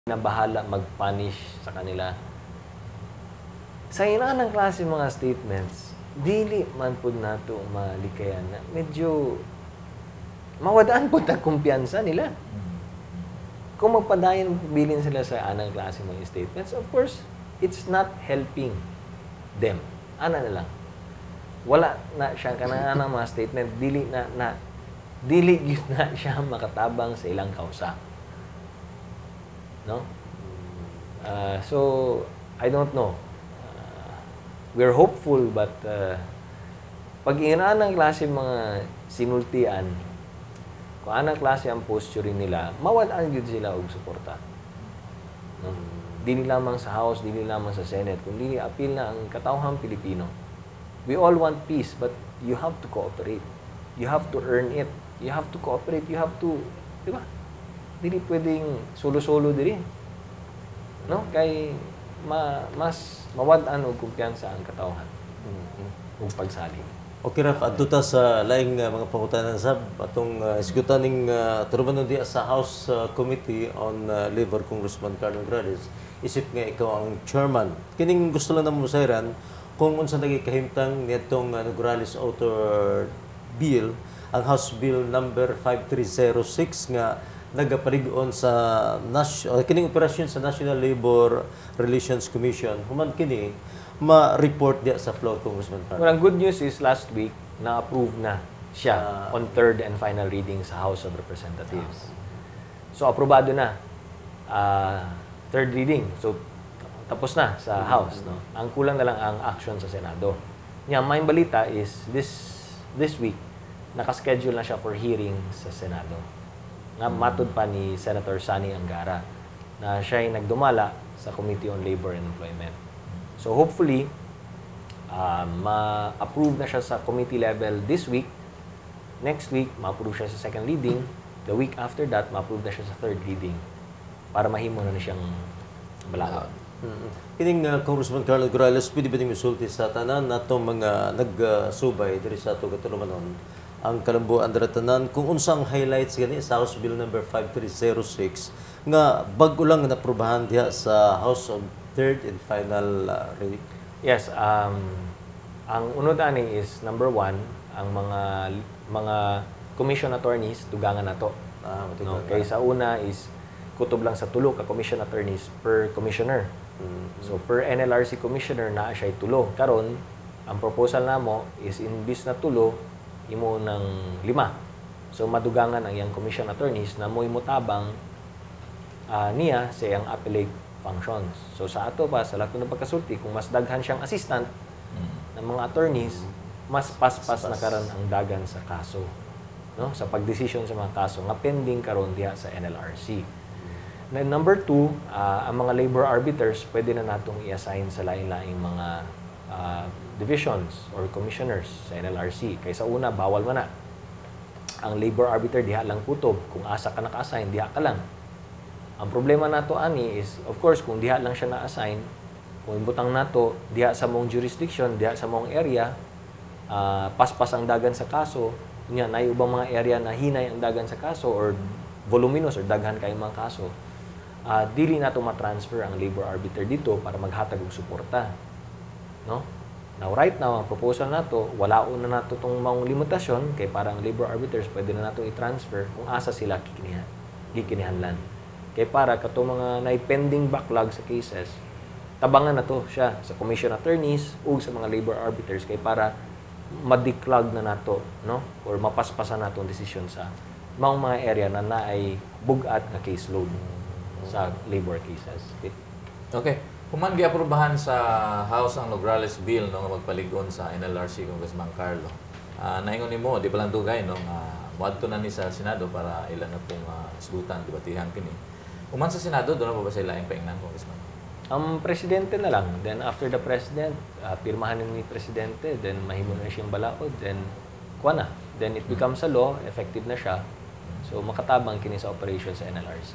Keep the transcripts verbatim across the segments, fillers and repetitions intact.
na bahala mag-punish sa kanila. Sa inanang klase mga statements, dili man po nato malikayan na medyo mawadaan po ta kumpiyansa nila. Kung magpadayon bilin sila sa anang klase mga statements, of course, it's not helping them. Ana na lang. Wala na siya kanang mga statement, dili na na dili yun na siya makatabang sa ilang kausa. No? Uh, so, I don't know. Uh, we're hopeful, but uh, pag inaan ng klase mga sinultian, kung anang klase ang posture nila, mawalaan yun sila og suporta. No? Dili lamang sa House, dili lamang sa Senate, kundi apil na ang katawhang Pilipino. We all want peace, but you have to cooperate. You have to earn it. You have to cooperate. You have to, di ba? Dili pwedeng solo-solo diri. No? Kay ma, mas mawad-an og kumpiyansa ang katawhan. Mm-hmm. Ug pagsalig. Okay, Raf, adto ta sa laing uh, mga pangutanan sab atong uh, isgutan ning uh, turumanon di sa House uh, Committee on uh, Labor, Congressman Carlo Grales. Isip nga ikaw ang chairman. Kining gusto lang namo sayran kung unsa naging kahimtang nitong uh, Grales author bill, ang House Bill number five three zero six nga nagaparigon sa nas uh, kining operasyon sa National Labor Relations Commission. Human kini ma-report dia sa floor, Congressman Carlo. Well, ang good news is last week na-approve na siya uh, on third and final reading sa House of Representatives. So aprobado na. Uh, third reading. So tapos na sa mm-hmm. House, no. Ang kulang na lang ang action sa Senado. Nya may balita is this this week naka-schedule na siya for hearing sa Senado. Nga matud pa ni Senator Sani Angara na siya ay nagdumala sa Committee on Labor and Employment. So hopefully, uh, ma-approve na siya sa committee level this week. Next week, ma-approve siya sa second reading. The week after that, ma-approve na siya sa third reading para mahimo na na siyang balaod. Mm-hmm. Kining uh, Congressman Carlo Grales, pwede ba niyong misulti sa tanan na itong mga nag-subay diri sa ito katulomanon ang kalambuan dira tanan kung unsang highlights gani sa House Bill number five three zero six nga bago lang na-aprobahan diha sa House of third and final uh, reading? Yes, um, ang unod ani is number one, ang mga mga commission attorneys tugangan nato. Ah, no? Kay sa una is kutob lang sa tulo ka commission attorneys per commissioner. Mm-hmm. So per N L R C commissioner na siya tulo. Karon ang proposal namo is imbis na tulo imo ng lima. So madugangan ang iyang commission attorneys na mo imutabang uh, niya sa iyang appellate functions. So sa ato pa, sa lahat ng pagkasulti, kung mas daghan siyang assistant mm. ng mga attorneys, mas paspas na karon ang dagan sa kaso. No? Sa pagdesisyon sa mga kaso, nga pending karon diha sa N L R C. Mm. Then number two, uh, ang mga labor arbiters, pwede na natong i-assign sa lain-laing mga uh, divisions or commissioners sa N L R C. Kaysa una, bawal man na. Ang labor arbiter, diha lang kutob. Kung asa ka naka-assign, diha ka lang. Ang problema nato ani is, of course, kung diha lang siya na-assign, kung imbutang nato, diha sa mong jurisdiction, diha sa mong area, uh, paspas ang dagan sa kaso, niya, na ubang mga area na hinay ang dagan sa kaso or voluminous or daghan kayong mga kaso, uh, dili nato ma-transfer ang labor arbiter dito para maghatag og suporta. No? Now, right now, ang proposal nato, walaon na nato itong mga limitasyon, kay parang labor arbiters, pwede na nato i-transfer kung asa sila kikinihan, kikinihanlan. Kaya para kato mga na-pending backlog sa cases, tabangan na to siya sa commission attorneys o sa mga labor arbiters kay para ma-declog na nato, no? Or mapaspasan nato ang desisyon sa mga mga area na naay bugat nga caseload sa labor cases. Okay? Okay. Human giaprubahan sa House ang Nograles Bill no, nga magpaligon sa N L R C Congressman Carlo. Uh, naingon nimo di pa lang dugay no nga moadto na ni sa Senado para ilan na pong uh, isgutan dibatihan kini. Human sa Senado, doon na ba ba sa ilaing paingnan, Congressman? Ang um, presidente na lang. Then after the president, uh, pirmahan ni presidente, then mahimo na siyang balaod, then kuha na. Then it becomes a law, effective na siya. So makatabang kini sa operation sa N L R C.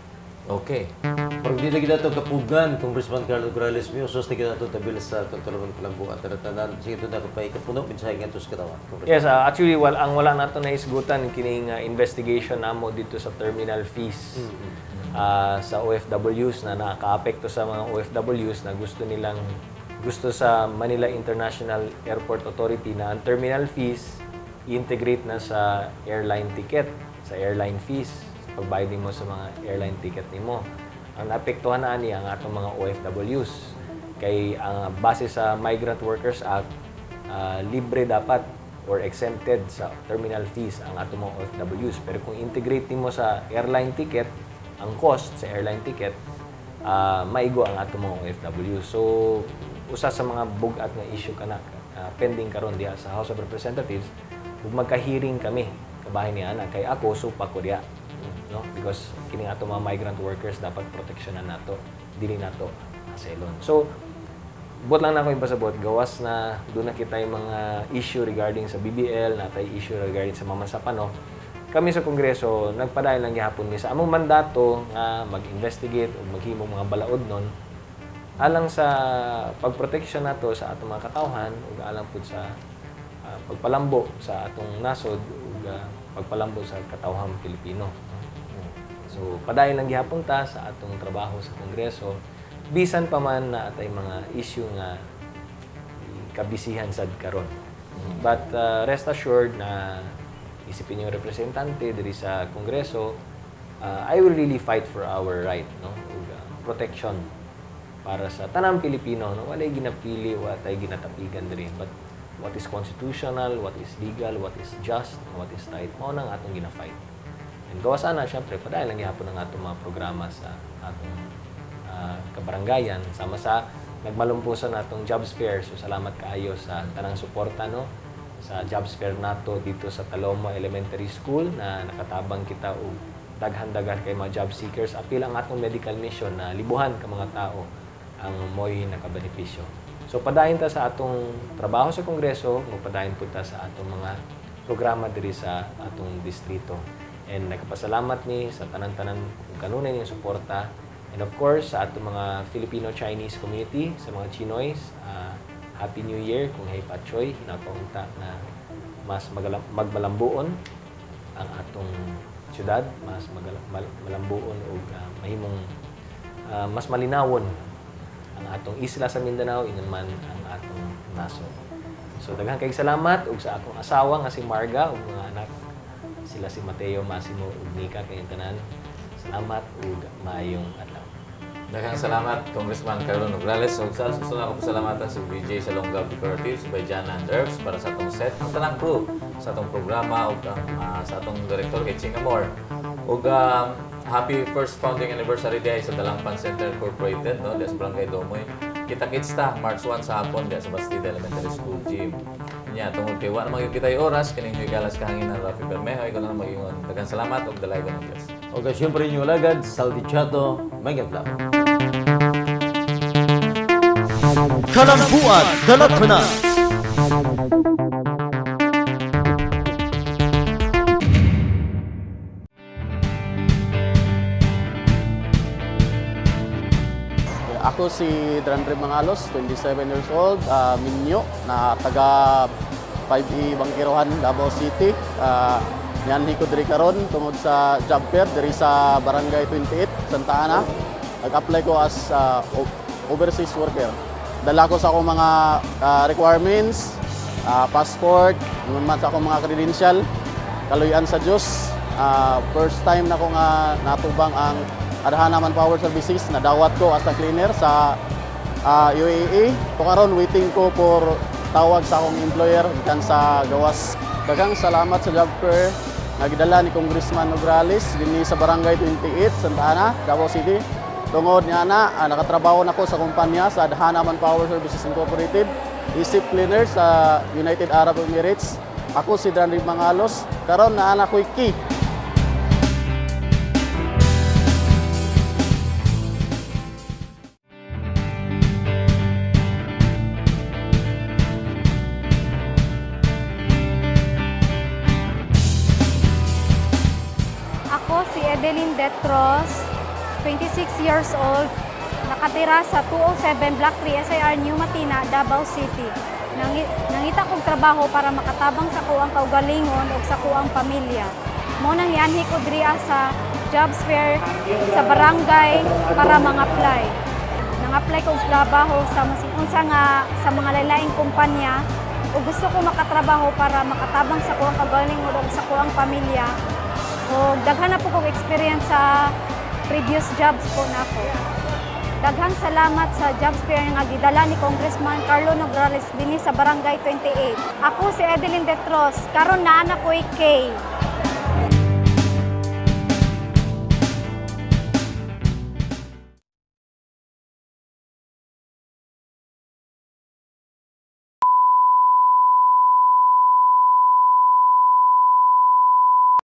Okay. Pag di lagi nato kapugan, Congressman Carlo Grales, may usos na kita nato tabil sa kontrolong kalambuan. Taratanan, sige ito na kapay kapuno, minsahe nga ito sa katawan. Yes, uh, actually, well, ang wala nato na isgutan, kining uh, investigation namo dito sa terminal fees. Mm-hmm. ah, sa O F Ws na nakaka-apekto sa mga O F Ws na gusto nilang gusto sa Manila International Airport Authority na ang terminal fees i-integrate na sa airline ticket, sa airline fees, sa pagbayad mo sa mga airline ticket nimo. Ang naapektuhan na niya ang atong mga O F Ws. Kay ang base sa Migrant Workers Act, uh, libre dapat or exempted sa terminal fees ang atong mga O F Ws. Pero kung integrate nimo sa airline ticket, ang cost sa airline ticket, uh, maigo ang atong mga O F Ws. So, usa sa mga bugat nga issue kana uh, pending karon diha sa House of Representatives, ug magka-hearing kami kabahin ni ana kay ako supa ko diha, no? Because kini ato mga migrant workers dapat proteksyonan nato, dili nato aselon. So, buot lang na ako ipasabot, gawas na doon na kita yung mga issue regarding sa B B L, natay issue regarding sa Mamasapano. Kami sa Kongreso, nagpadayon lang gihapon ni sa among mandato nga mag-investigate o maghimong mga balaod nun alang sa pagproteksyon nato sa atong mga katawhan ug alang pud sa uh, pagpalambo sa atong nasod ug uh, pagpalambo sa katawhang Pilipino. So, padayon lang gihapon ta sa atong trabaho sa Kongreso bisan pa man na atay mga issue nga kabisihan sad karon. But uh, rest assured na isipin yung representante diri sa Kongreso, uh, I will really fight for our right, no? Ug, uh, protection para sa tanang Pilipino, no? Walay ginapili, walay ginatapigan diri. But what is constitutional, what is legal, what is just, and what is right, mao nang atong gina-fight. And gawas ana, syempre, padayon lang gihapon ang atong mga programa sa atong uh, kabarangayan, sama sa nagmalumpusan natong jobs fair. So, salamat kaayo sa tanang suporta, no? Sa jobs fair nato dito sa Taloma Elementary School na nakatabang kita og daghan-daghan kay mga job seekers. Apil ang atong medical mission na libuhan ka mga tao ang mo'y nakabenepisyo. So padayon ta sa atong trabaho sa Kongreso, magpadayon po ta sa atong mga programa diri sa atong distrito. And nagpasalamat ni sa tanan-tanan kung kanunay yung suporta. And of course, sa atong mga Filipino-Chinese community, sa mga Chinoys, uh, Happy New Year kung hay patchoy, hinapaunta na mas magmalambuon ang atong syudad, mas malambuon o uh, mahimong uh, mas malinawon ang atong isla sa Mindanao, ingon man ang atong nasod. So daghang kay salamat ug sa akong asawa nga si Marga ug mga anak sila si Mateo, Massimo ug Nika kay tanan. Salamat ug maayong adlaw. Daghang salamat, Congressman Carlo Nograles. So, sa susunod ako pasalamatan si V J Salonga Decoratives by Jana and Herbs para sa atong set. Ang tanang crew sa atong programa o uh, sa atong director kay Ching Amor. O um, happy first founding anniversary day sa Dalangpan Center Incorporated, no? Des Barangay Domoy. Kita-kits ta, March one sa hapon, des sa Bastida Elementary School Gym. Nya tungod kay wa na magkita yung oras, kaning galas kahanginan Rafi Bermejo, ikaw lang mag-ingon. Daghang salamat ug dalay ko ng Diyos. Okay, siyempre inyo lagad, Saldi Chato, may gadlaw. Kalambuan, Dalatana. Ako si Drandre Mangalos, twenty-seven years old, uh, Minyo, na taga five E Bangkirohan, Davao City. Uh, Niyanhi ko diri karon tungod sa job fair diri sa Barangay twenty-eight, Santa Ana. Nag-apply ko as uh, overseas worker. Dala ko sa akong mga uh, requirements, uh, passport, ngun man sa akong mga credential, kaluyan sa Diyos. Uh, first time na ko nga natubang ang Adhana Manpower Services, na dawat ko as a cleaner sa uh, U A E. So karon waiting ko for tawag sa akong employer kan sa gawas. Daghang salamat sa job fair nagdala ni Congressman Nograles dinhi sa Barangay twenty-eight, Santa Ana, Davao City. Tungod niya na, uh, nakatrabaho na ko sa kumpanya sa Adhana Manpower Services Incorporated, isip cleaner sa United Arab Emirates. Ako si Drandre Mangalos, karon na anak ko'y key. Ako si Edeline Detros, twenty-six years old, nakatira sa two oh seven Block three S I R New Matina, Davao City. Nangi nangita kong trabaho para makatabang sa kuang kaugalingon o sa kuang pamilya. Mo nang yanhi ko diri sa jobs fair sa barangay para mang-apply. Nang-apply ko og trabaho sa unsa nga sa mga lalaing kumpanya o gusto ko makatrabaho para makatabang sa kuang kagaling o sa kuang pamilya. O daghan na po kong experience sa previous jobs po nako. Daghang salamat sa jobs fair nga gidala ni Congressman Carlo Nograles dinhi sa Barangay twenty-eight. Ako si Edeline Detros, karon naa na ko K.